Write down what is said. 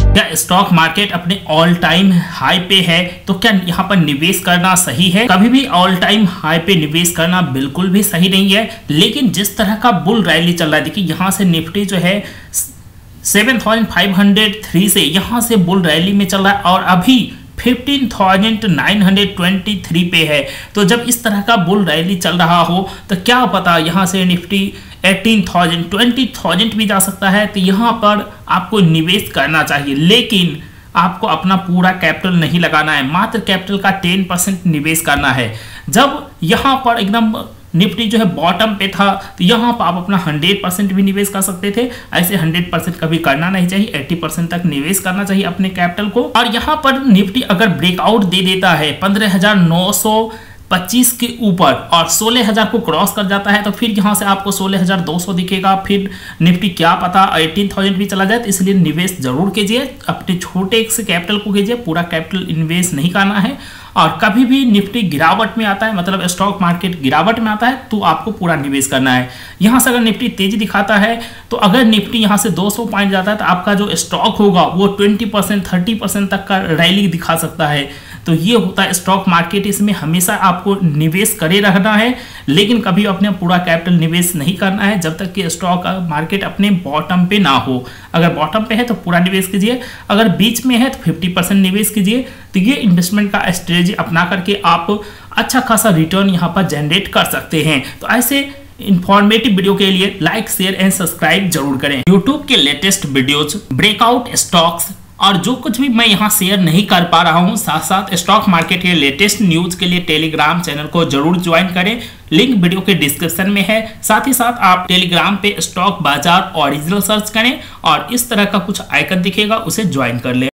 क्या stock market अपने all time high पे है, तो क्या यहाँ पर निवेश करना सही है? कभी भी ऑल टाइम हाई पे निवेश करना बिल्कुल भी सही नहीं है। लेकिन जिस तरह का बुल रैली चल रहा है, देखिए यहाँ से निफ्टी जो है 7503 से यहाँ से बुल रैली में चल रहा है और अभी 15,923 पे है। तो जब इस तरह का बुल रैली चल रहा हो तो क्या पता यहाँ से निफ्टी 18,000 20,000 भी जा सकता है। तो यहाँ पर आपको निवेश करना चाहिए, लेकिन आपको अपना पूरा कैपिटल नहीं लगाना है, मात्र कैपिटल का 10% निवेश करना है। जब यहाँ पर एकदम निफ्टी जो है बॉटम पे था तो यहाँ पर आप अपना 100% भी निवेश कर सकते थे। ऐसे 100% कभी करना नहीं चाहिए, 80% तक निवेश करना चाहिए अपने कैपिटल को। और यहाँ पर निफ्टी अगर ब्रेकआउट दे देता है 15,925 के ऊपर और 16,000 को क्रॉस कर जाता है तो फिर यहाँ से आपको 16,200 दिखेगा। फिर निफ्टी क्या पता 18,000 भी चला जाए। तो इसलिए निवेश जरूर कीजिए, अपने छोटे से कैपिटल को कीजिए, पूरा कैपिटल इन्वेस्ट नहीं करना है। और कभी भी निफ्टी गिरावट में आता है, मतलब स्टॉक मार्केट गिरावट में आता है, तो आपको पूरा निवेश करना है। यहाँ से अगर निफ्टी तेजी दिखाता है तो अगर निफ्टी यहाँ से 200 पॉइंट जाता है तो आपका जो स्टॉक होगा वो 20% 30% तक का रैली दिखा सकता है। तो ये होता है स्टॉक मार्केट, इसमें हमेशा आपको निवेश करे रहना है, लेकिन कभी अपने पूरा कैपिटल निवेश नहीं करना है जब तक कि स्टॉक मार्केट अपने बॉटम पे ना हो। अगर बॉटम पे है तो पूरा निवेश कीजिए, अगर बीच में है तो 50% निवेश कीजिए। तो ये इन्वेस्टमेंट का स्ट्रेटजी अपना करके आप अच्छा खासा रिटर्न यहाँ पर जनरेट कर सकते हैं। तो ऐसे इंफॉर्मेटिव वीडियो के लिए लाइक शेयर एंड सब्सक्राइब जरूर करें। यूट्यूब के लेटेस्ट वीडियोज, ब्रेकआउट स्टॉक्स और जो कुछ भी मैं यहाँ शेयर नहीं कर पा रहा हूँ, साथ साथ स्टॉक मार्केट के लेटेस्ट न्यूज के लिए टेलीग्राम चैनल को जरूर ज्वाइन करें, लिंक वीडियो के डिस्क्रिप्शन में है। साथ ही साथ आप टेलीग्राम पे स्टॉक बाजार ओरिजिनल सर्च करें और इस तरह का कुछ आइकन दिखेगा, उसे ज्वाइन कर लें।